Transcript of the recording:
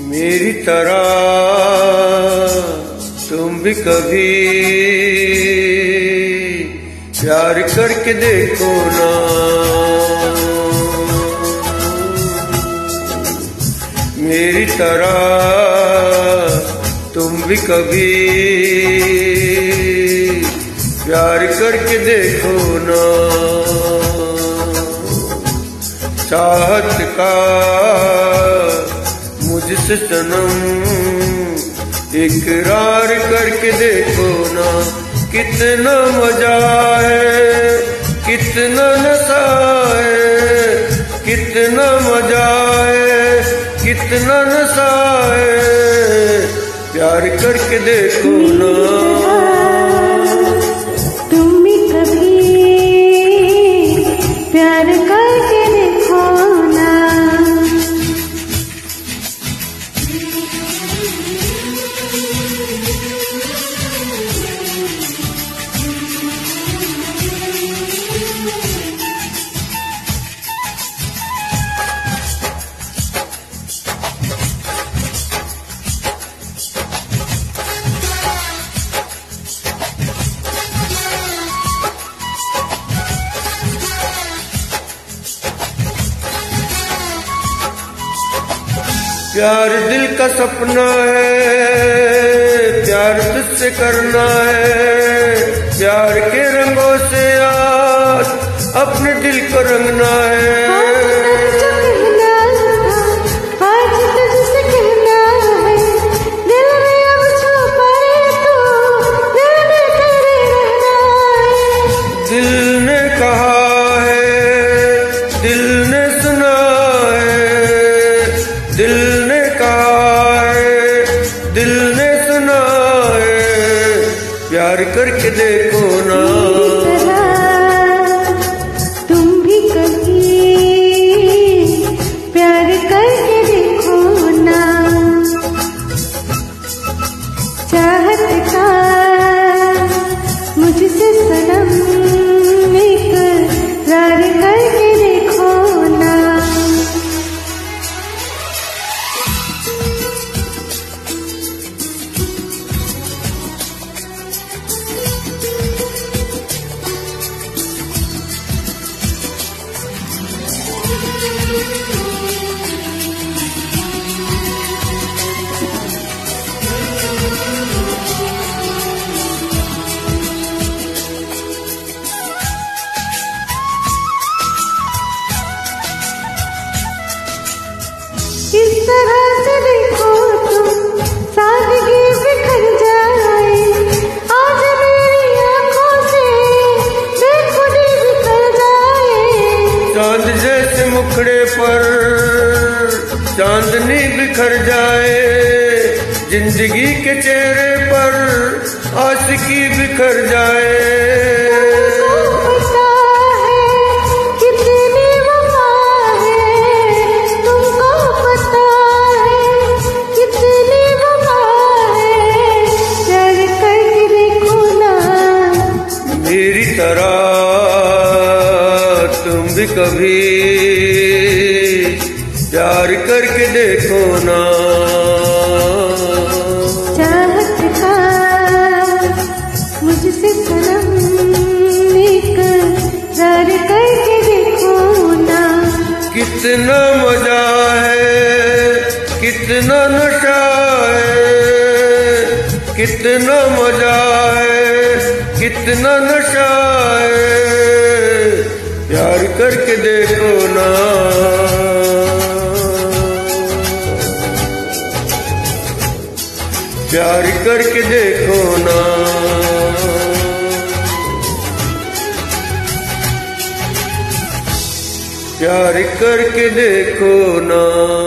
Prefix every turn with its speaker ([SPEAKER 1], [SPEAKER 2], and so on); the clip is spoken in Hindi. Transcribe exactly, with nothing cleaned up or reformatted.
[SPEAKER 1] मेरी तरह तुम भी कभी प्यार करके देखो ना। मेरी तरह तुम भी कभी प्यार करके देखो ना। चाहत का मुझसे सनम इकरार करके देखो ना। कितना मजा है, कितना नशा है, कितना मजा है, कितना नशा है, प्यार करके देखो ना।
[SPEAKER 2] तुम भी कभी प्यार करके देखो ना।
[SPEAKER 1] प्यार दिल का सपना है, प्यार तुझसे करना है। प्यार के रंगों से आज अपने दिल को रंगना है। दिल ने कहा है, दिल ने सुना है, दिल ने कहा है, दिल ने सुना है, प्यार करके देखो ना।
[SPEAKER 2] तुम भी कभी प्यार करके देखो ना। चाहत का मुझसे सनम इकरार करके देखो ना। इस तरह से देखो तुम सादगी बिखर जाए। आज मेरी आंखों से बेखुदी बिखर जाए।
[SPEAKER 1] चांद जैसे मुखड़े पर चांदनी बिखर जाए। जिंदगी के चेहरे पर आशिकी बिखर जाए। मेरी तरह तुम भी कभी प्यार करके देखो ना।
[SPEAKER 2] चाहत का मुझसे सनम इकरार करके देखो ना।
[SPEAKER 1] कितना मजा है, कितना नशा है, कितना मजा है, कितना नशा है, प्यार करके देखो ना। प्यार करके देखो ना। प्यार करके देखो ना।